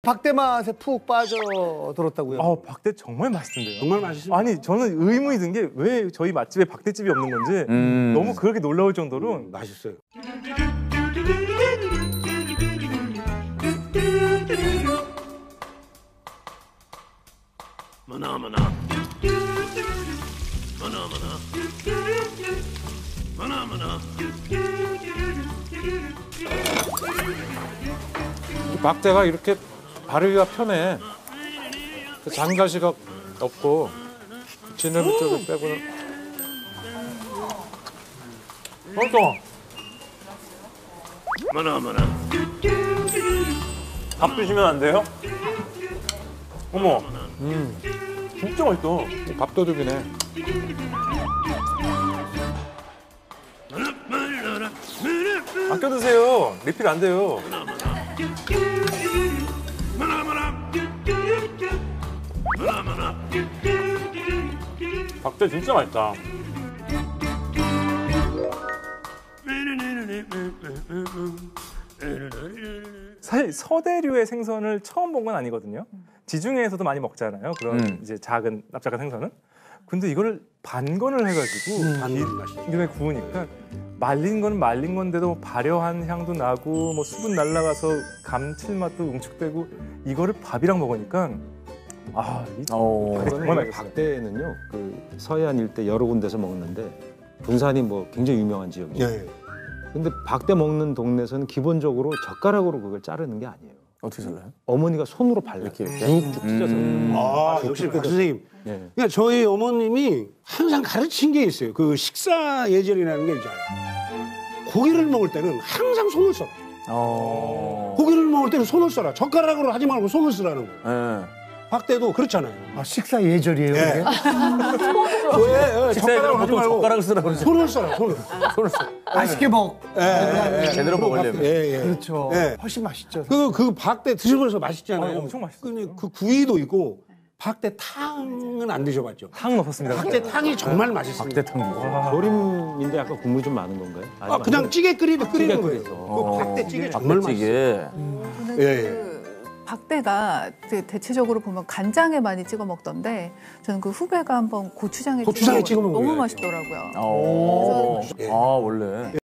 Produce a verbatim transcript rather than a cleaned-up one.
박대 맛에 푹 빠져들었다고요? 아, 박대 정말 맛있던데요. 정말 맛있습니다. 아니, 저는 의문이 든 게 왜 저희 맛집에 박대집이 없는 건지 음. 너무 그렇게 놀라울 정도로 음, 맛있어요. 머나머나 머나머나 머나머나 박대가 이렇게 바르기가 편해. 장가시가 없고 지느러미 쪽을 빼고는. 맛있어. 머나머나 밥 드시면 안 돼요? 어머, 음, 진짜 맛있어. 밥도둑이네. 아껴 드세요. 리필 안 돼요. 박대 진짜 맛있다. 사실 서대류의 생선을 처음 본 건 아니거든요. 지중해에서도 많이 먹잖아요. 그런 음. 이제 작은 납작한 생선은. 근데 이거를 반건을 해가지고 반건 맛있죠. 기름에 구우니까 말린 건 말린 건데도 발효한 향도 나고 뭐 수분 날라가서 감칠맛도 응축되고 이거를 밥이랑 먹으니까 아, 이 어. 정말 저는 맛있어요. 박대는요, 그 서해안 일대 여러 군데서 먹는데 군산이 뭐 굉장히 유명한 지역이에요. 예. 근데 박대 먹는 동네에서는 기본적으로 젓가락으로 그걸 자르는 게 아니에요. 어떻게 잘라요? 어머니가 손으로 발라요. 이렇게, 이렇게? 쭉쭉 찢어서. 아, 역시 박 선생님. 예. 그러니까 저희 어머님이 항상 가르친 게 있어요. 그 식사 예절이라는 게 있잖아요. 고기를 먹을 때는 항상 손을 써라. 어. 고기를 먹을 때는 손을 써라. 젓가락으로 하지 말고 손을 쓰라는 거예요. 예. 박대도 그렇잖아요. 아, 식사 예절이에요, 예. 이게? 왜? 예, 젓가락으로 하지 말고 젓가락을 쓰라 그러죠. 손을 써라. 손을. 손을 써. 맛있게 먹. 예, 예, 예. 제대로 먹으려면. 예, 예. 그렇죠. 예. 훨씬 맛있죠. 그, 그 박대 드셔보셔서 맛있잖아요. 어, 엄청 맛있어요. 그, 그 구이도 있고 박대 탕은 안 드셔봤죠? 탕 넣었습니다. 박대 탕이 정말 맛있습니다. 박대탕. 조림인데 약간 국물이 좀 많은 건가요? 아, 그냥 찌개 끓이듯 끓이는 거예요. 끓이죠. 그 박대 찌개 정말 맛있어요. 박대찌개. 예, 예. 그 박대가 대- 대체적으로 보면 간장에 많이 찍어 먹던데 저는 그 후배가 한번 고추장에, 고추장에 찍어 찍어 먹- 먹어요. 너무 맛있더라고요. 어. 예. 아, 원래.